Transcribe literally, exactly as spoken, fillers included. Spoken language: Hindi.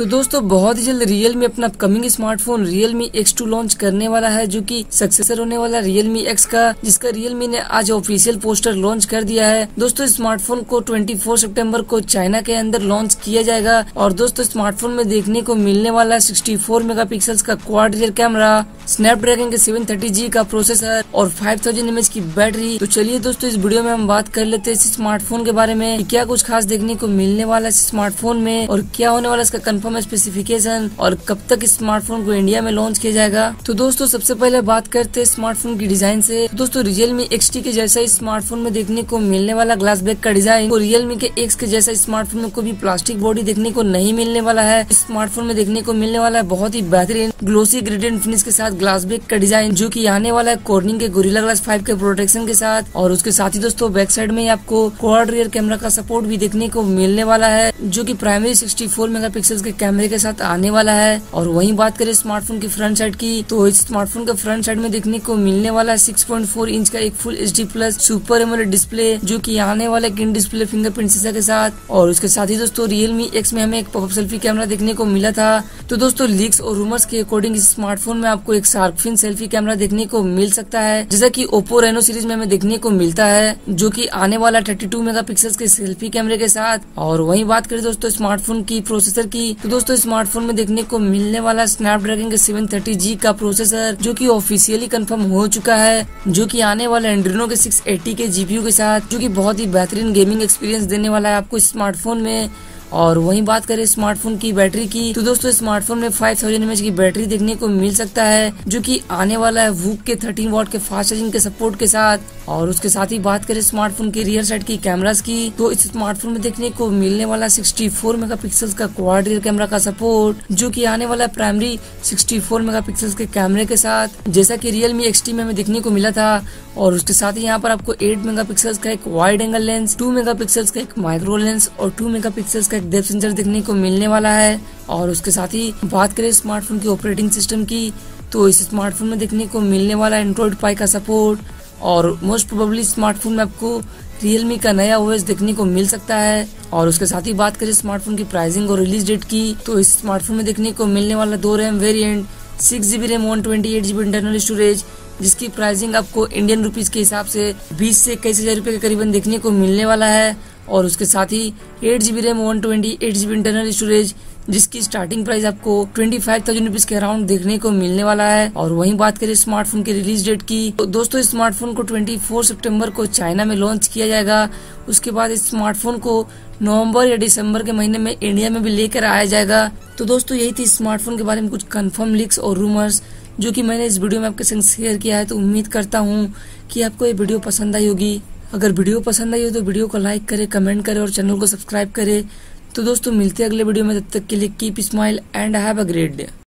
तो दोस्तों बहुत ही जल्द Realme अपना upcoming smartphone Realme X two launch करने वाला है, जो कि सक्सेसर होने वाला Realme X का, जिसका Realme ने आज ऑफिशियल पोस्टर लॉन्च कर दिया है। दोस्तों स्मार्टफोन को चौबीस सितंबर को चाइना के अंदर लॉन्च किया जाएगा और दोस्तों स्मार्टफोन में देखने को मिलने वाला है चौंसठ मेगापिक्सल का क्वाड रियर कैमरा, स्नैपड्रैगन के सेवन थर्टी जी का प्रोसेसर और फाइव थाउजेंड एमएच की बैटरी। तो चलिए दोस्तों इस वीडियो में हम बात कर लेते हैं इस स्मार्टफोन के बारे में, क्या कुछ खास देखने को मिलने वाला है इस स्मार्टफोन में और क्या होने वाला इसका कंफर्म स्पेसिफिकेशन और कब तक इस स्मार्टफोन को इंडिया में लॉन्च किया जाएगा। तो दोस्तों सबसे पहले बात करते हैं स्मार्टफोन की डिजाइन से। दोस्तों Realme एक्स टी के जैसा इस स्मार्टफोन में देखने को मिलने वाला ग्लास बैक का डिजाइन, तो Realme के X के जैसा स्मार्टफोन में कोई भी प्लास्टिक बॉडी देखने को नहीं मिलने वाला है। इस स्मार्टफोन में देखने को मिलने वाला है बहुत ही बेहतरीन ग्लोसी ग्रेडियंट फिनिश के साथ ग्लास बैक का डिजाइन, जो की आने वाला है कॉर्निंग के गोरिल्ला ग्लास फाइव के प्रोटेक्शन के साथ। और उसके साथ ही दोस्तों बैक साइड में आपको क्वाड रियर कैमरा का सपोर्ट भी देखने को मिलने वाला है, जो की प्राइमरी सिक्सटी फोर मेगापिक्सल के कैमरे के साथ आने वाला है। और वहीं बात करें स्मार्टफोन की फ्रंट साइड की, तो इस स्मार्टफोन का फ्रंट साइड में देखने को मिलने वाला है सिक्स पॉइंट फोर इंच का एक full H D plus super AMOLED display, जो कि आने वाला है इन डिस्प्ले फिंगरप्रिंट सेंसर के साथ। और उसके साथ ही दोस्तों Realme X में हमें एक पॉपअप सेल्फी कैमरा देखने को मिला था। तो दोस्तों लीक्स और रूमर्स के अकॉर्डिंग इस स्मार्टफोन में आपको एक शार्प फिन सेल्फी कैमरा देखने को मिल सकता है, जैसा कि Oppo Reno सीरीज में हमें देखने को मिलता है, जो कि आने वाला थर्टी टू मेगापिक्सल के सेल्फी कैमरे के साथ। और वहीं बात करें दोस्तों स्मार्टफोन की प्रोसेसर की, तो दोस्तों स्मार्टफोन में देखने को मिलने वाला स्नैपड्रैगन के सेवन थर्टी जी का प्रोसेसर, जो कि ऑफिशियली कंफर्म हो चुका है, जो कि आने वाला एंड्रिनो के सिक्स एटी के जीपीयू के साथ, जो कि बहुत ही बेहतरीन गेमिंग एक्सपीरियंस देने वाला है आपको स्मार्टफोन में। और वहीं बात करें स्मार्टफोन की बैटरी की, तो दोस्तों स्मार्टफोन में फाइव थाउजेंड एमएच की बैटरी देखने को मिल सकता है, जो कि आने वाला है वूक के थर्टीन वॉट के फास्ट चार्जिंग के सपोर्ट के साथ। और उसके साथ ही बात करें स्मार्टफोन के रियर साइड की कैमरास की, तो इस स्मार्टफोन में देखने को मिलने वाला सिक्सटी फोर मेगापिक्सल का क्वाड रियर कैमरा का सपोर्ट, जो कि आने वाला है प्राइमरी सिक्सटी फोर मेगापिक्सल के कैमरे के साथ, जैसा कि Realme एक्स टी में हमें देखने को मिला था। और उसके साथ ही यहाँ पर आपको एट मेगापिक्सल का एक wide angle lens, two megapixel का एक माइक्रो लेंस और टू मेगापिक्सल का एक डेप्थ सेंसर देखने को मिलने वाला है। और उसके साथ ही बात करें स्मार्टफोन की ऑपरेटिंग सिस्टम की, तो इस स्मार्टफोन में देखने को मिलने वाला एंड्रॉइड पाई का सपोर्ट। और मोस्ट प्रोबेबली स्मार्टफोन में आपको Realme का नया ओएस देखने को मिल सकता है। और उसके साथ ही बात करें स्मार्टफोन की प्राइसिंग और रिलीज डेट की, तो इस स्मार्टफोन में देखने को मिलने वाला दो RAM variant, six GB RAM one twenty eight GB internal storage, जिसकी प्राइसिंग आपको इंडियन रुपीस के हिसाब से बीस से इक्कीस हजार रुपए के करीबन देखने को मिलने वाला है। और उसके साथ ही eight GB RAM one twenty eight GB internal storage, जिसकी स्टार्टिंग प्राइस आपको ट्वेंटी फाइव थाउजेंड रुपीज के अराउंड देखने को मिलने वाला है। और वहीं बात करें स्मार्टफोन की रिलीज डेट की, तो दोस्तों स्मार्टफोन को चौबीस सितंबर को चाइना में लॉन्च किया जाएगा। उसके बाद इस स्मार्टफोन को नवंबर या दिसंबर के महीने में इंडिया में भी लेकर आया जाएगा। तो दोस्तों यही थी स्मार्टफोन के बारे में कुछ कंफर्म लीक्स और रूमर्स, जो कि मैंने इस वीडियो में आपके संग शेयर किया है। तो उम्मीद करता हूँ कि आपको ये वीडियो पसंद आई होगी। अगर वीडियो पसंद आई हो तो वीडियो को लाइक करे, कमेंट करे और चैनल को सब्सक्राइब करे। तो दोस्तों मिलते हैं अगले वीडियो में, तब तक के लिए keep smile and have a great day.